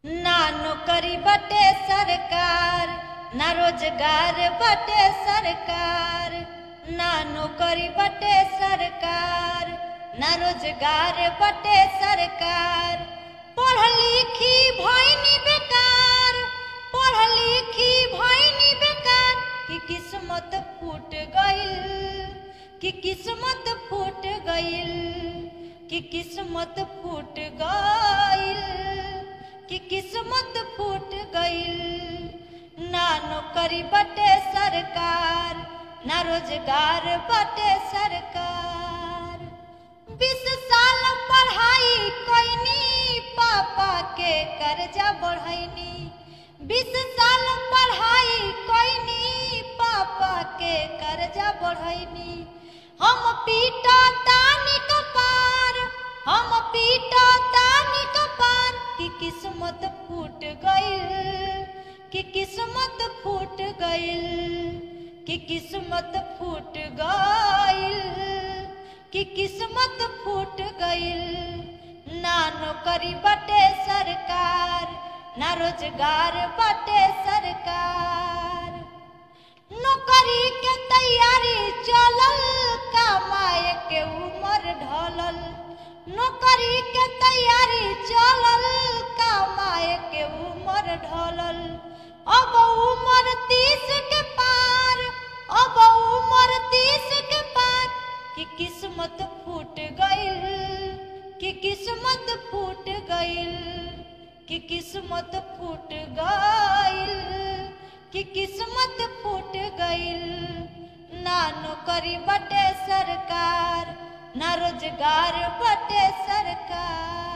ना नौकरी बटे सरकार, ना रोजगार बटे सरकार, ना नौकरी बटे सरकार, ना रोजगार बटे सरकार। पढ़ लिखी भइनी बेकार, पढ़ लिखी भइनी बेकार, कि किस्मत फूट गइल, कि किस्मत फूट गइल, कि किस्मत फूट गइल, कि किस्मत फूट गइल। ना नौकरी बटे सरकार, ना रोजगार बटे सरकार। 20 साल पढ़ाई कइनी, पापा के कर्जा बढ़ैनी। 20 साल पढ़ाई कइनी, पापा के कर्जा बढ़ैनी। हम पीटा तानी कपार, हम पीटा तानी कपार, कि किस्मत फूट गइल, कि किस्मत फूट गइल, कि किस्मत फूट गइल, कि किस्मत फूट गइल। ना नौकरी बटे सरकार, ना रोजगार बटे सरकार। नौकरी के तैयारी चलल, कमाए के उम्र ढलल। नौकरी के तैयारी चलल, कमाए के उम्र ढलल। अब उम्र 30 के पार, अब उम्र 30 के पार, कि किस्मत फूट गइल, कि किस्मत फूट गइल, कि किस्मत फूट गइल, कि किस्मत फूट गइल। ना नौकरी बटे सरकार, ना रोजगार बटे सरकार।